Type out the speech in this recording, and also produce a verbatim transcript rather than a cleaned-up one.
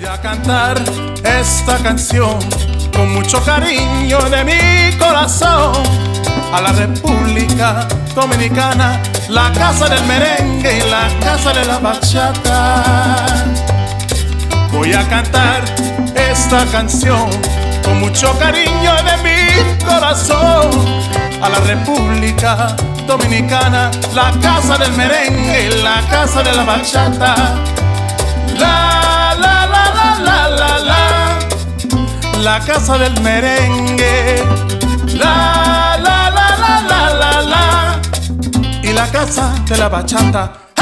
Voy a cantar esta canción con mucho cariño de mi corazón a la República Dominicana, la casa del merengue y la casa de la bachata. Voy a cantar esta canción con mucho cariño de mi corazón a la República Dominicana, la casa del merengue y la casa de la bachata. La, la, la, la, la, la, la, la casa del merengue. La, la, la, la, la, la, la, y la casa de la bachata.